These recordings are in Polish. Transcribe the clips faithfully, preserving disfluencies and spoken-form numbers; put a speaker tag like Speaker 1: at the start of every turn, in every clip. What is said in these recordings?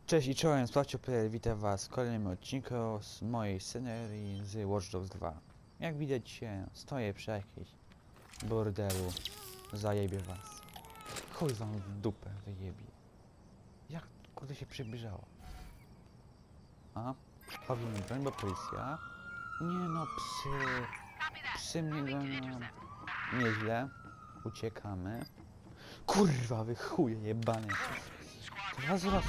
Speaker 1: Cześć i czołem, Sprawcio Player, witam was w kolejnym odcinku z mojej scenerii z Watch Dogs dwa. Jak widać się, stoję przy jakiejś bordelu, zajebie was. Chuj wam w dupę wyjebie. Jak kurde się przybliżało? A? Pawilon broń, bo policja? Nie no, psy. Psy mnie gonią. Nieźle. Uciekamy. Kurwa, wy chuje jebane. Dwa wzrosty.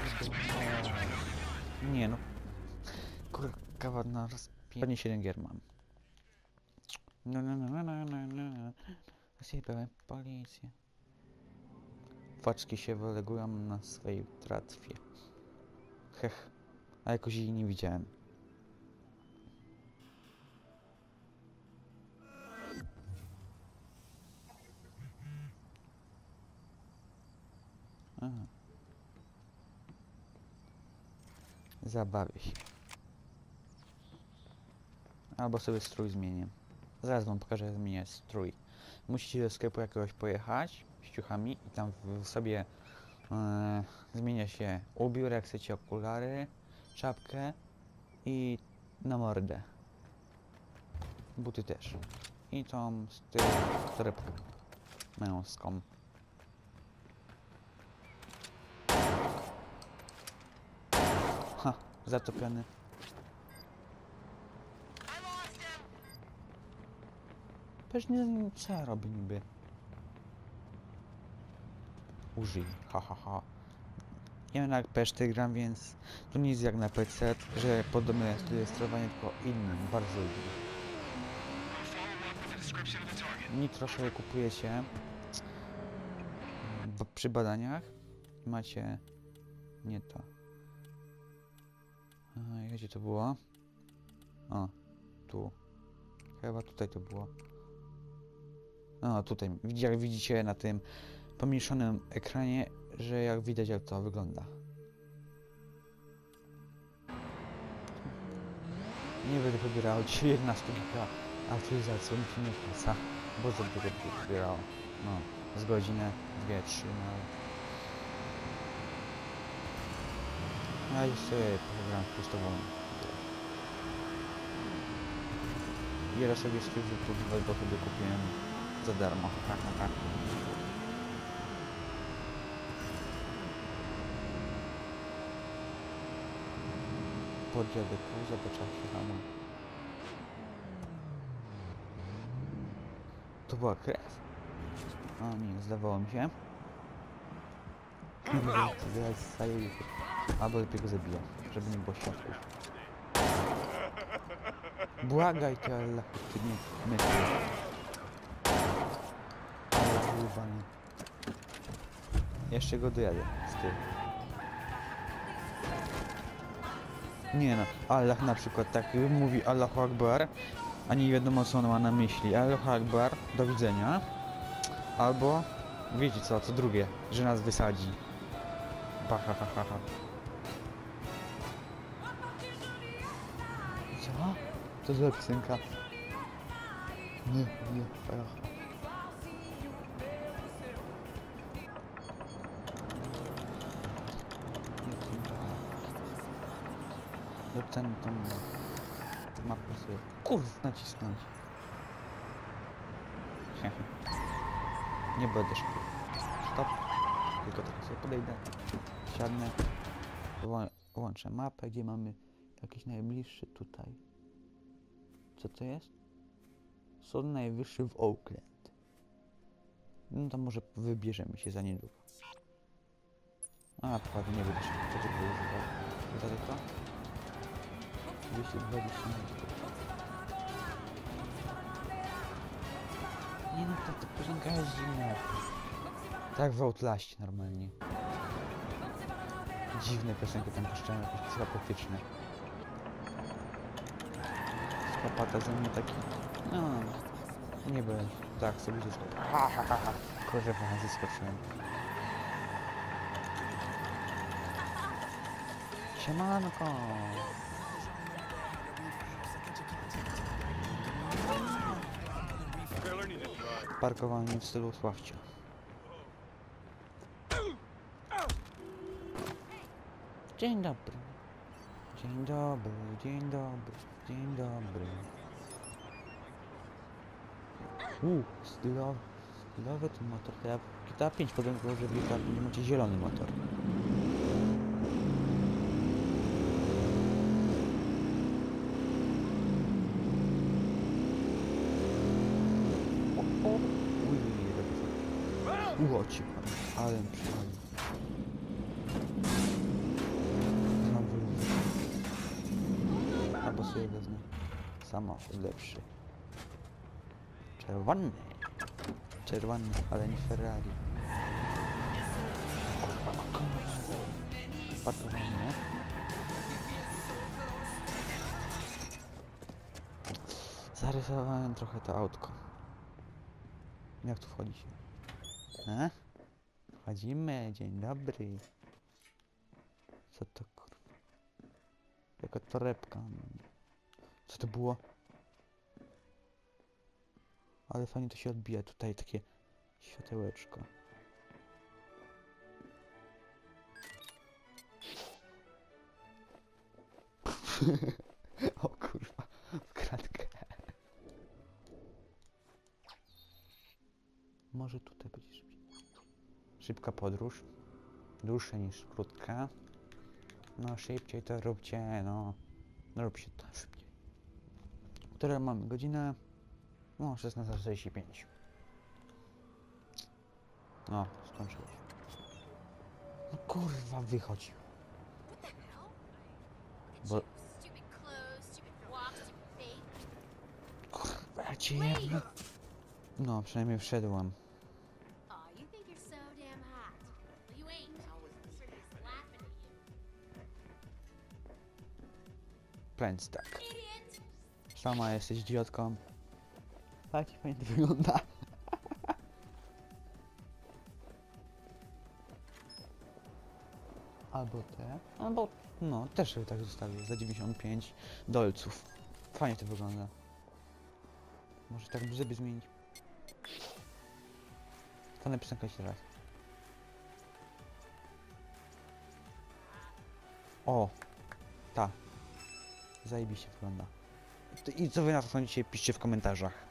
Speaker 1: Nie no. Kurwa, na raz. Pewnie siedem gier mam. No, no, no, no, no, no, no. Zjebałem policję. Faczki się wylegują na swojej tratwie. Hech. A jakoś jej nie widziałem. Aha. Zabawię się. Albo sobie strój zmienię. Zaraz wam pokażę, jak zmienię strój. Musicie do sklepu jakiegoś pojechać z ciuchami i tam w sobie e, zmienia się ubiór, jak chcecie okulary, czapkę i na mordę. Buty też. I tą z tyłu torebkę męską. Ha, zatopiony. Pewnie co ja robię niby? Użyj, ha ha ha. Ja na P cztery gram, więc to nie jest jak na P C, że podobne jest to sterowanie, tylko innym, bardzo innym. Nitro sobie kupujecie przy badaniach. Macie... nie to. A, gdzie to było? O, tu. Chyba tutaj to było. O, tutaj. Jak widzicie na tym pomniejszonym ekranie, że jak widać, jak to wygląda. Nie będę pobierał dziewiętnaście giga aktualizacji, mi się nie opłaca, bo za dużo by pobierało. No, z godzinę, dwie, trzy, no. A już sobie pogram pustową. Ile sobie z YouTube, bo sobie kupiłem za darmo. Tak, tak, tak. Podjadę tu, zobaczę jak się hamuje. To była krew? O nie, zdawało mi się. Zaraz zajedzie. Albo lepiej go zabiję, żeby nie było światło. Błagaj ty, Allah, ty nie myśli. Ale wyjebany. Jeszcze go dojadę z tyłu. Nie no, Allah na przykład tak mówi Allahu Akbar, a nie wiadomo co on ma na myśli. Allahu Akbar, do widzenia. Albo, wiecie co, co drugie, że nas wysadzi. Baha, ha, ha, ha. Co? Co za piosenka? Nie, nie, aha. No ten, tą mapę sobie, kurw, nacisnąć. Nie będę szybko. Stop. Tylko tak sobie podejdę. Siadnę. Włączę mapę, gdzie mamy jakiś najbliższy tutaj. Co to jest? Sąd najwyższy w Oakland. No to może wybierzemy się za niedługo. A naprawdę nie będę szybko. Co to było? Daleko? dwieście dwadzieścia metrów. Nie no, ta, ta piosenka jest zimna. Tak w Outlaście normalnie. Dziwne piosenki tam puszczają, jakieś psychopatyczne. Psychopata ze mnie taki... No... Nie byłem... Tak, sobie zyskał. Ha ha ha ha. Kurwa, zyskoczyłem. Siemanko! Parkowanie w stylu Sławcia. Dzień dobry. Dzień dobry, dzień dobry, dzień dobry. Uuu, stylowy, stylowy ten motor. To ja w G T A pięć powiem, że w G T A pięć macie zielony motor. Uj, dobrze. Ułoci pan, ale przyjemnie. Albo sobie wezmę samochód lepszy. Czerwony. Czerwony, ale nie Ferrari. Parkowanie. Zarysowałem trochę to autko. Jak tu wchodzi się? E? Wchodzimy, dzień dobry. Co to kurwa? Jaka torebka. Co to było? Ale fajnie to się odbija. Tutaj takie światełeczko. O kurwa, w kratkę. Może tutaj będzie szybciej. Szybka podróż. Dłuższa niż krótka. No szybciej to róbcie, no. Rób się to szybciej. Która mamy godzinę? No, szesnasta czterdzieści pięć. No, skończyłeś. No kurwa, wychodź. Bo... Kurwa, ja cię jedno... No, przynajmniej wszedłem. Więc tak. Sama jesteś idiotką. Tak fajnie to wygląda. Albo te, albo no też sobie tak zostawię za dziewięćdziesiąt pięć dolców. Fajnie to wygląda. Może tak żeby zmienić. Stanę piosenkę jeszcze raz. O! Ta. Zajebiście wygląda. I co wy na to sądzicie, piszcie w komentarzach.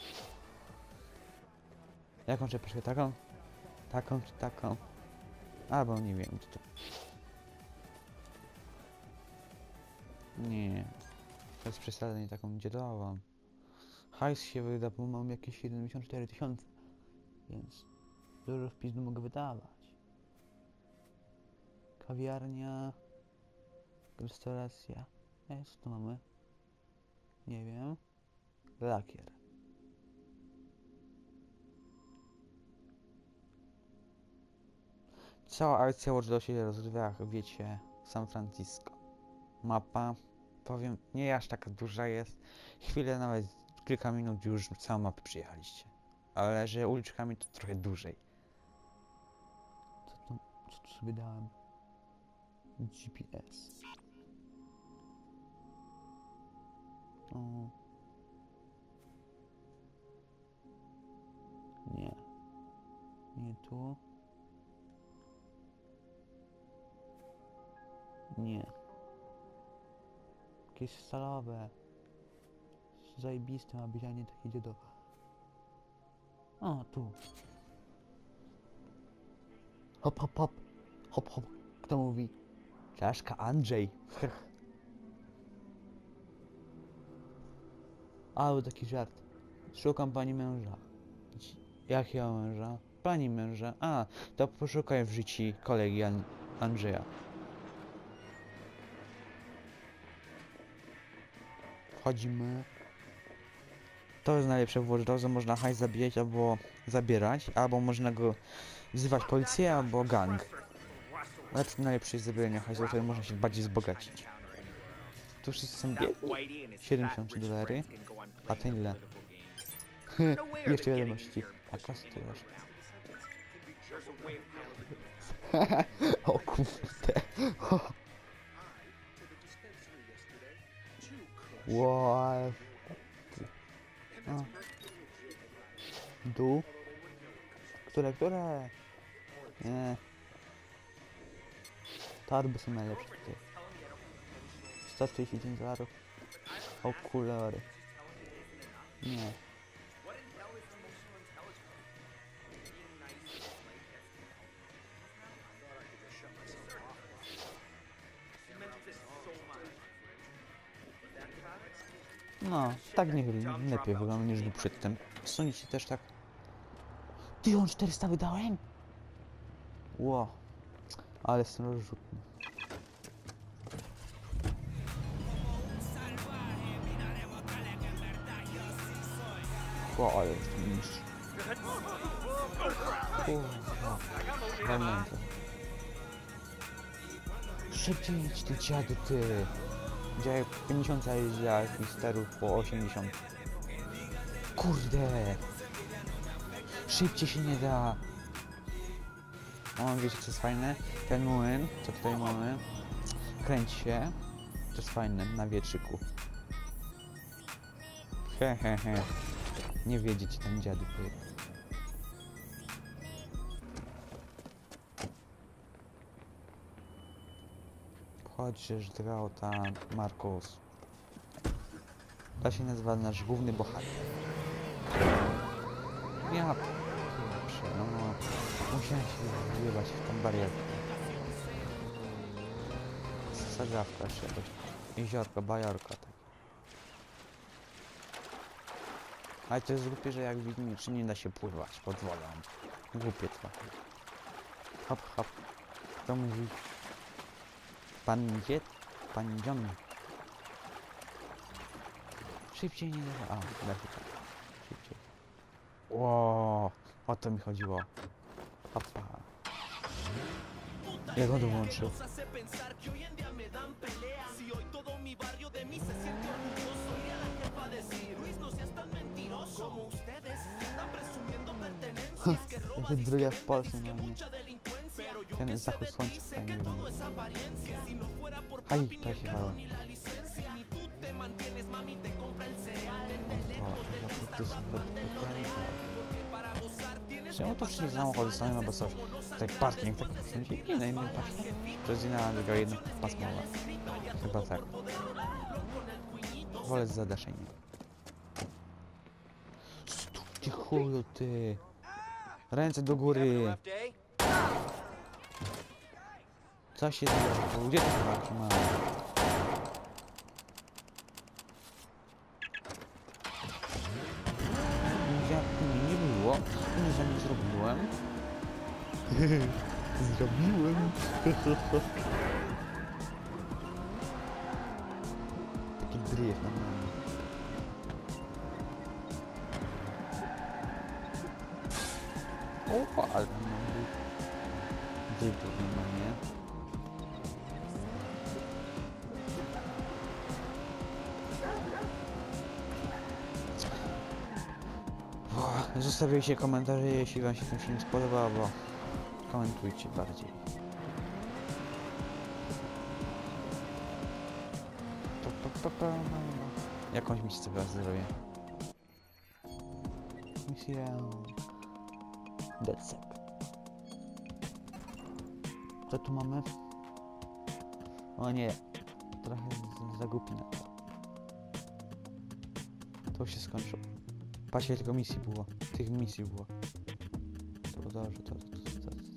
Speaker 1: Jaką czepeczkę? Taką? Taką czy taką? Albo nie wiem, co to... Nie. To jest przesadzenie taką dziadową. Hajs się wyda, bo mam jakieś siedemdziesiąt cztery tysiące. Więc dużo w pizdu mogę wydawać. Kawiarnia. Restauracja. E, co tu mamy? Nie wiem. Lakier. Cała akcja Watch Dogs się rozgrywa, jak wiecie, San Francisco. Mapa, powiem, nie aż taka duża jest. Chwilę, nawet kilka minut już całą mapę przyjechaliście. Ale że uliczkami to trochę dłużej. Co to, co tu sobie dałem? G P S. O. Nie. Nie tu. Nie. Jakieś stalowe. Zajebiste ma być, a nie takie dziedowe. O, tu. Hop, hop, hop. Hop, hop. Kto mówi? Czaszka Andrzej. Ale taki żart. Szukam pani męża. Jakiego męża? Pani męża. A, to poszukaj w życiu kolegi An Andrzeja. Wchodzimy. To jest najlepsze w Watch Dogs, że można hajs zabijać albo zabierać, albo można go wzywać policję albo gang. Lepsze, najlepsze jest zabieranie hajsu, wtedy można się bardziej wzbogacić. Tu wszyscy są biedni. siedemdziesiąt trzy dolary. A ten ile? Jeszcze wiadomości. A kasy to już. O kurde. Wow. Dół? Które, które? Nie. Torby są najlepsze tutaj. sto trzydzieści pięć dolarów. Okulary. Nie. No, tak nie lepiej wygląda niż był przedtem. Sądzicie też tak? Ty, on czterysta wydałem? Ło, ale jestem rozrzutny. O, ale jestem mistrz. Kurwa, pamiętam. Szybciej idź ty dziady, ty. Gdzie pięćdziesiąt jeździach i sterów po osiemdziesiąt. Kurde. Szybciej się nie da. O, wiecie co jest fajne? Ten młyn, co tutaj mamy, kręci się. To jest fajne, na wietrzyku. He he he. Nie wiedzieć tam dziady. Chodź, drał tam Markus. To się nazywa nasz główny bohater. Ja pierwsze, no, no musiałem się wjebać w tą barierkę. Sadzawka jeszcze jakoś. Jeziorko, bajorko tak. Ale to jest głupie, że jak widzimy, czy nie da się pływać pod wodą. Głupie trochę. Hop, hop. Kto mówi? Pan dzied? Pan John. Szybciej nie da. A, da się tak. Szybciej. Ło, o to mi chodziło. Hopa. Jak on dołączył? Jaka druga w Polsce, no nie. Ten zachód słońca fajnie wygląda. Aj, to się wało. Czemu to wszystkie samochody stoją na bosowie? Tutaj parking, tak wszędzie i na innym parking. To jest inna droga jednopasmowa. Chyba tak. Wolę z zadaszeniem. Stówcie chuju, ty. Ręce do góry. Co się dzieje? Gdzie to walki ma? Jak mnie nie było, nic za nie zrobiłem. Zrobiłem. Taki drift na mnie. O, ale tam mam drift normalnie. Zostawiajcie komentarze, jeśli wam się ten film spodobał, bo komentujcie bardziej. Jakąś misję sobie zrobię. Misję... Decek. Co tu mamy? O nie, trochę zagupi na to. To się skończyło. Patrzcie, tylko misji było. Tych misji było. To dobrze, to, to, to, to.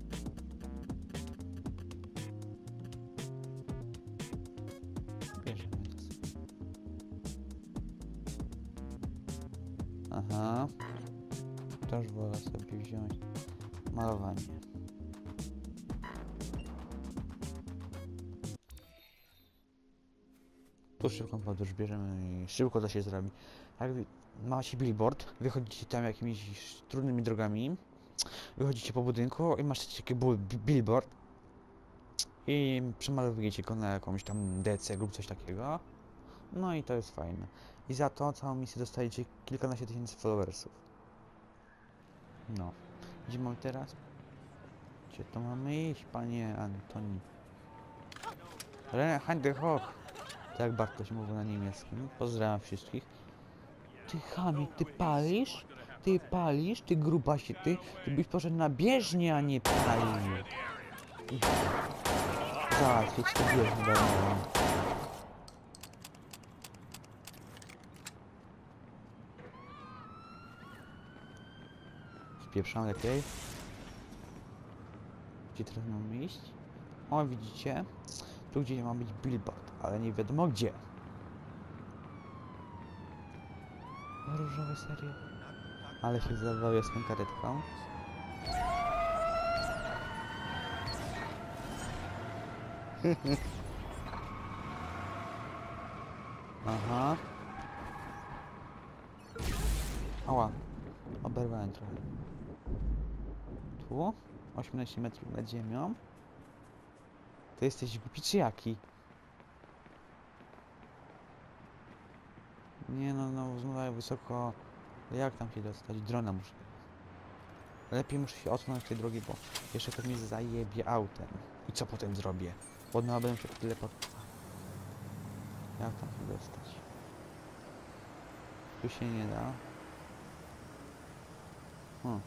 Speaker 1: Bierzemy to. Aha. Też wolę sobie wziąć malowanie. Tu szybką podróż bierzemy i szybko to się zrobi. Jak macie billboard, wychodzicie tam jakimiś trudnymi drogami, wychodzicie po budynku i macie taki billboard i przemalowujecie go na jakąś tam decę lub coś takiego. No i to jest fajne. I za to całą misję dostajecie kilkanaście tysięcy followersów. No. Gdzie mam teraz? Gdzie to mamy iść, panie Antoni? Reinhard Hoch. Tak Bartoś mówił na niemieckim. Pozdrawiam wszystkich. Ty chamie, ty palisz? Ty palisz? Ty grubasie, ty? Ty byś poszedł na bieżnię, a nie palił. Załatwić to bieżnię darmową. Spieprzam lepiej. Gdzie teraz mam iść? O, widzicie? Tu gdzie ma być billboard, ale nie wiadomo gdzie. Różowe, serio? Ale się zabawię z tą karetką. Aha. Ała. Oberwałem trochę. Tu? osiemnaście metrów nad ziemią. Ty jesteś głupi czy jaki? Nie no, no, znowu wysoko. Jak tam się dostać? Drona muszę. Lepiej muszę się odsunąć tej drogi, bo jeszcze to mnie zajebie autem. I co potem zrobię? Bo no, będę się teleportował. Jak tam się dostać? Tu się nie da. Hmm.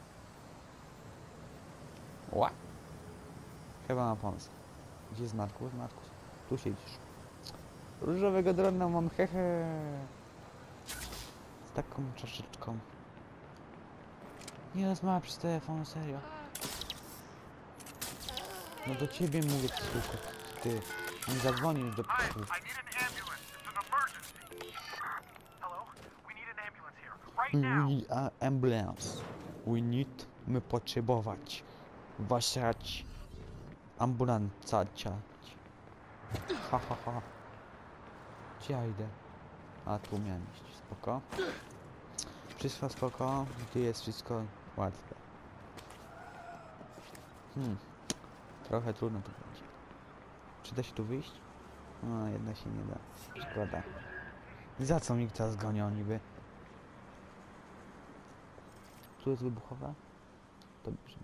Speaker 1: Ła! Chyba ma pomysł. Gdzie jest Markus? Markus, tu siedzisz. Różowego drona mam, hehe. Z taką czaszeczką. Nie rozmawiam przez telefon, serio. No do ciebie mówię, tylko ty. Nie zadzwonisz do psów. We need an ambulance. We need... My potrzebować. Wasiać. Ambulancacia. Ha ha ha. Gdzie ja idę? A tu miałem iść. Spoko. Wszystko spoko. Tu jest wszystko łatwe. Hmm. Trochę trudno to będzie. Czy da się tu wyjść? No, jednak się nie da. Szkoda. Za co mi teraz gonią niby? Tu jest wybuchowa? To bierzemy.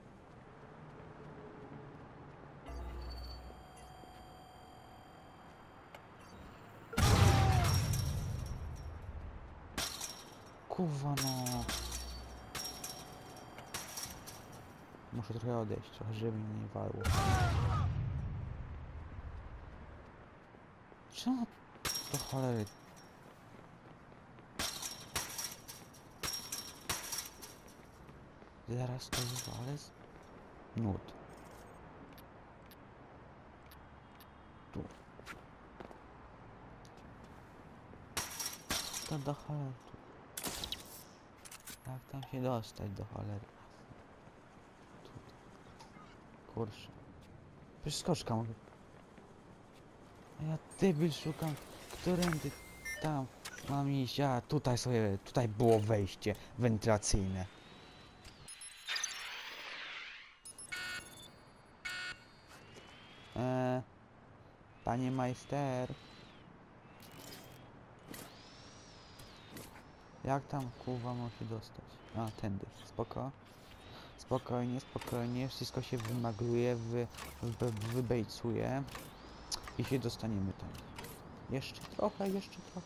Speaker 1: Kurwa no. Muszę trochę odejść, trochę żeby mnie nie walło. Czemu to cholery? Zaraz to wywalę z nut. Tu. To do cholery. Jak tam się dostać do cholery? Tu. Kurczę. Przecież skoczka mogę. A ja debil szukam, którędy tam mam iść, a tutaj sobie, tutaj było wejście wentylacyjne. Eee, panie majster. Jak tam kurwa mam się dostać? A, tędy, spoko. Spokojnie, spokojnie, wszystko się wymagluje, wy, wy, wybejcuje i się dostaniemy tam. Jeszcze trochę, jeszcze trochę.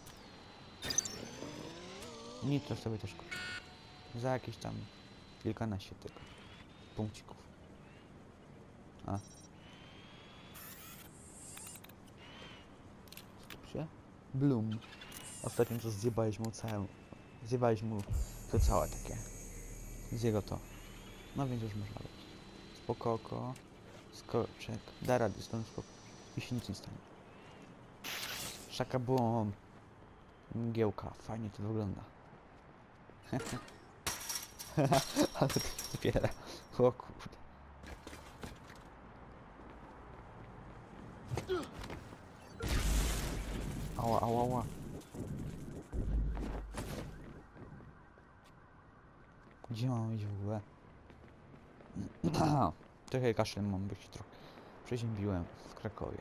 Speaker 1: Nitro sobie też kupię. Za jakieś tam kilkanaście tego punkcików. A. Dobrze. Bloom. Ostatnio to zjebaliśmy mu całe. Zjebaliśmy mu to całe takie. Z jego to. No więc już można być. Spokoko. Skoczek. Da radę stąd spoko. I się nic nie stanie. Szakabum. Mgiełka. Fajnie to wygląda. Ale to zbiera. O kurde. Ała, ała, ała. Gdzie mam iść w ogóle? Trochę kaszel mam, bo się trochę przeziębiłem w Krakowie.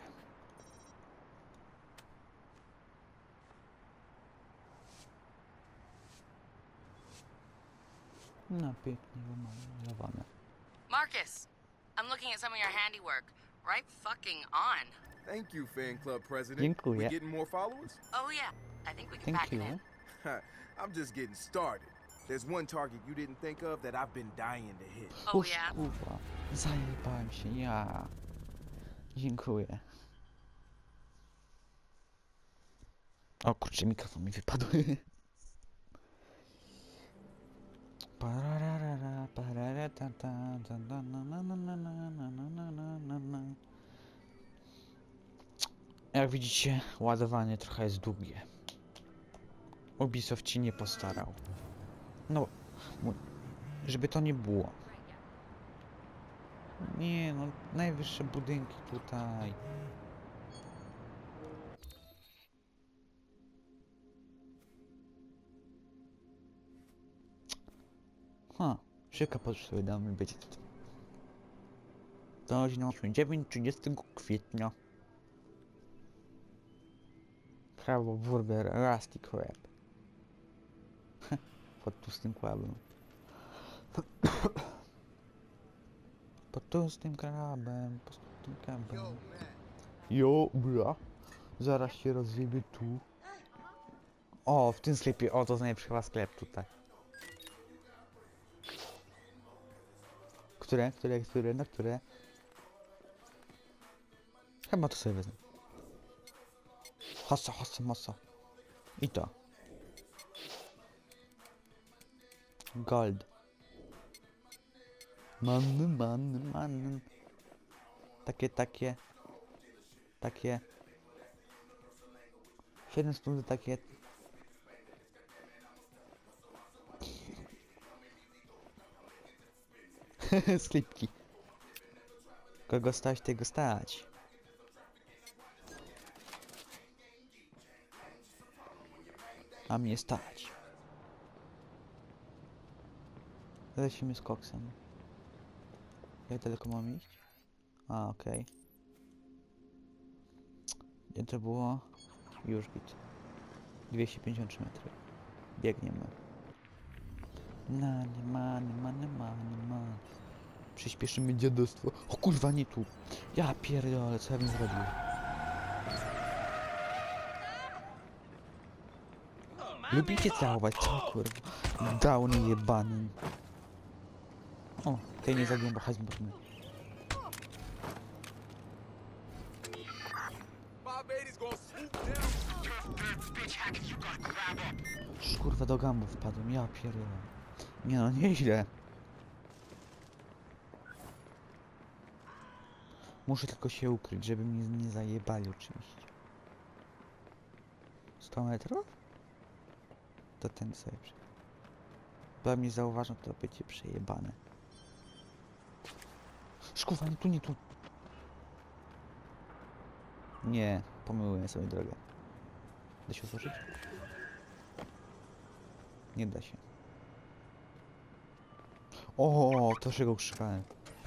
Speaker 1: No pięknie wymalowane.
Speaker 2: Marcus, I'm looking at some of your handiwork. Right fucking on.
Speaker 3: Thank you, fan club president.
Speaker 1: Dziękuję.
Speaker 3: We getting more followers?
Speaker 2: Oh yeah, I think we can
Speaker 1: Thank
Speaker 2: pack it
Speaker 1: you.
Speaker 2: in.
Speaker 3: I'm just getting started. There's one target you didn't think of that I've been dying to hit.
Speaker 2: Oh
Speaker 1: Uż,
Speaker 2: yeah?
Speaker 1: kurwa. Zajebałem się, ja. Dziękuję. O kurczę, mikrofon mi wypadł. Parara. Jak widzicie, ładowanie trochę jest długie. Ubisoft ci nie postarał. No, żeby to nie było. Nie no, najwyższe budynki tutaj. Ha, szybka podróż sobie damy być. Godzina dziewiąta trzydziestego kwietnia. Prawo Burger Rusty Crab. Pod tłustym krabem. Pod tłustym krabem, pod tłustym krabem. Jo, bra. Zaraz się rozwiemy tu. O, w tym sklepie, o, to jest najlepszy chyba sklep tutaj. Które, które, które, na które? Chyba to sobie wezmę. Hossa, hossa, mossa. I to. Gold. Manny, manny, manny. Takie, takie. Takie. siedem stów takie. Sklipki. Kogo stać, tego stać. A mnie stać. Lecimy z koksem. Jak daleko mam iść? A, okej. Okay. Gdzie to było? Już git. dwieście pięćdziesiąt trzy metry. Biegniemy. Many, many, many, many, many. Przyspieszymy dziadostwo. O kurwa, nie tu. Ja pierdolę, co ja bym zrobił? Lubicie całować, co kurwa? Downy jebany. O, tej nie zagię, bo hazmurny. Kurwa, do gambów wpadłem, ja pierdolę. Nie no, nieźle. Muszę tylko się ukryć, żeby mnie nie zajebali oczywiście. sto metrów? To ten sobie przy... Bo mnie zauważą, to będzie przejebane. Szkuwa, nie tu, nie tu. Nie, pomyliłem sobie drogę. Da się otworzyć? Nie da się. O, to się go krzykałem.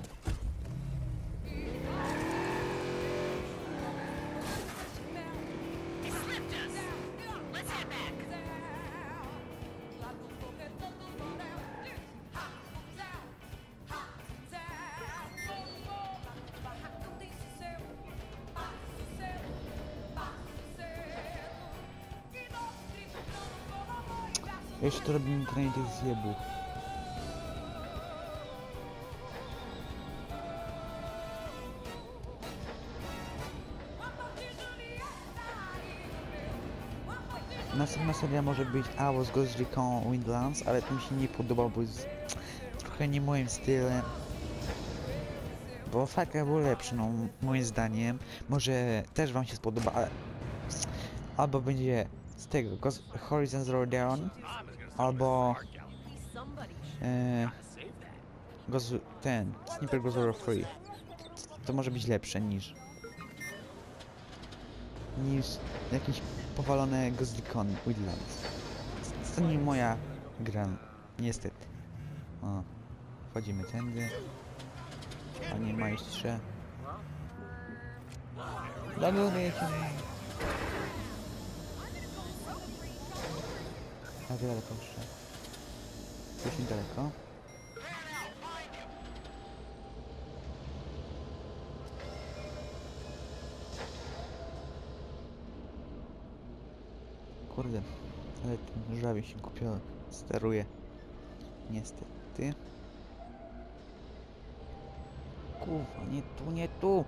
Speaker 1: Jeszcze to robimy trochę tych zjebów. Następna seria może być I Was Ghost Recon Wildlands, ale to mi się nie podoba, bo jest trochę nie moim stylem. Bo Faka był lepszy, no moim zdaniem. Może też wam się spodoba, ale... Albo będzie z tego Ghost Horizon Zero Dawn, albo... E, Ghost, ten, Sniper Ghost Zero Free. To może być lepsze niż... niż jakiś powalone Ghost Recon Wildlands. To nie moja gra, niestety. O, wchodzimy tędy. Panie majstrze. Do góry lecimy. Jak daleko jeszcze? Już niedaleko. Kurde, ale ten żawie się głupio steruje. Niestety. Kurwa, nie tu, nie tu!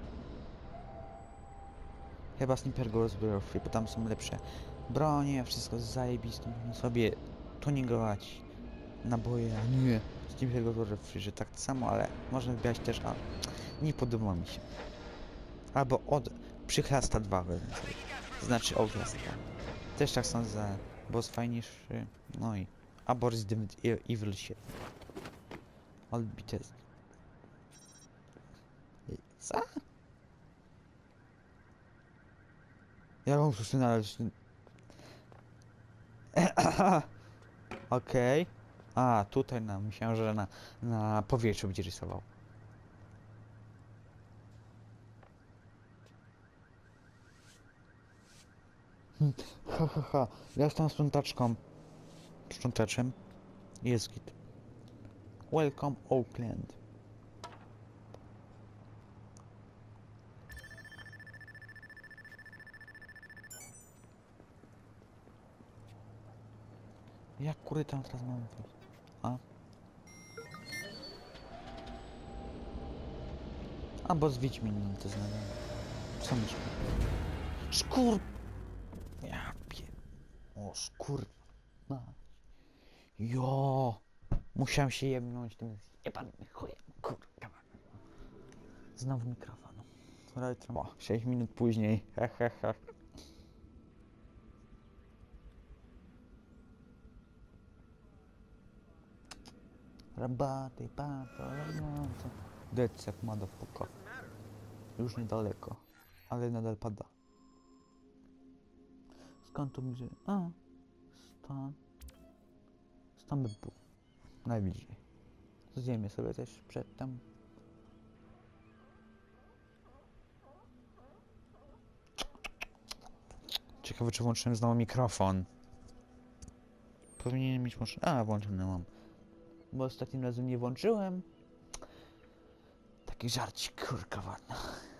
Speaker 1: Chyba Sniper Ghost Zero Free, bo tam są lepsze bronie, wszystko zajebiste, można sobie tuningować naboje, a nie Steam tego że tak samo, ale można wybierać też, a nie podoba mi się. Albo od Przychlasta dwa wezmę sobie. Znaczy Outlast dwa. Też tak sądzę, bo jest fajniejszy. No i albo Resident Evil siedem. Odbite. Co? Ja mam tu znaleźć. Okej. Okay. A, tutaj na, myślałem, że na, na powietrzu będzie rysował. Hm, ha, ha, ha. Ja z tą sprzątaczką. Sprzątaczem. Jest git. Welcome Oakland. Jak kurde tam teraz mam wyjść? A? A bo z Wiedźminem to znajdę. Co mi szkur? Szkur! Ja pie... O, szkur... No. Jo! Musiałem się jebnąć tym jebanym chujem, kurwa. Znowu mikrofon. O, sześć minut później. Hehehe. Rabaty, pato, rabaty. Decek, motherfucker. Już niedaleko. Ale nadal pada. Skąd to gdzie? A, stąd. Stąd by był. Najbliżej. Zjemy sobie też przedtem. Ciekawe, czy włączyłem znowu mikrofon. Powinien mieć może... A, włączony mam. Bo ostatnim razem nie włączyłem. Taki żarcik, kurka ładna.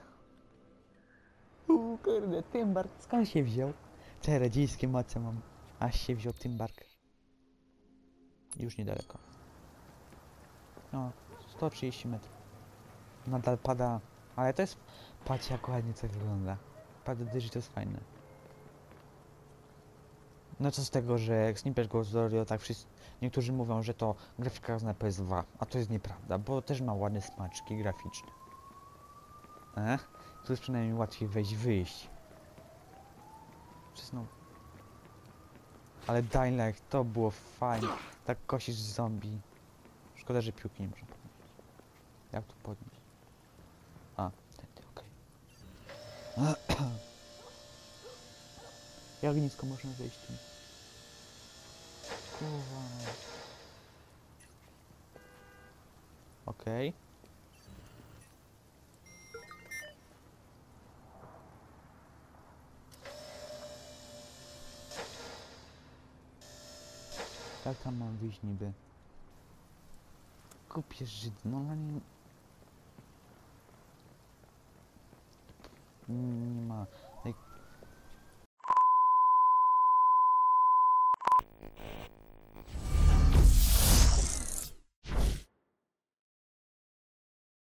Speaker 1: Uuu, kurde, Tymbark, skąd się wziął? Te radzieckie mace mam. Aż się wziął Tymbark. Już niedaleko. No, sto trzydzieści metrów. Nadal pada, ale to jest... Patrzcie, jak ładnie to wygląda. Pada deszcz, to jest fajne. No co z tego, że Sniper Ghost Warrior, tak wszyscy... Niektórzy mówią, że to grafika na P S dwa, a to jest nieprawda, bo też ma ładne smaczki graficzne. E? Tu jest przynajmniej łatwiej wejść, wyjść. Przysnął. Ale Dying Light, to było fajne. Tak kosisz zombie. Szkoda, że piłki nie można podnieść. Jak tu podnieść? A, tędy, okej. Okay. Jak nisko można wejść tu? Kurwa. Okej. Okay. Jak tam mam wyjść niby? Kupię Żyd, no ale nie... Nie ma... Jak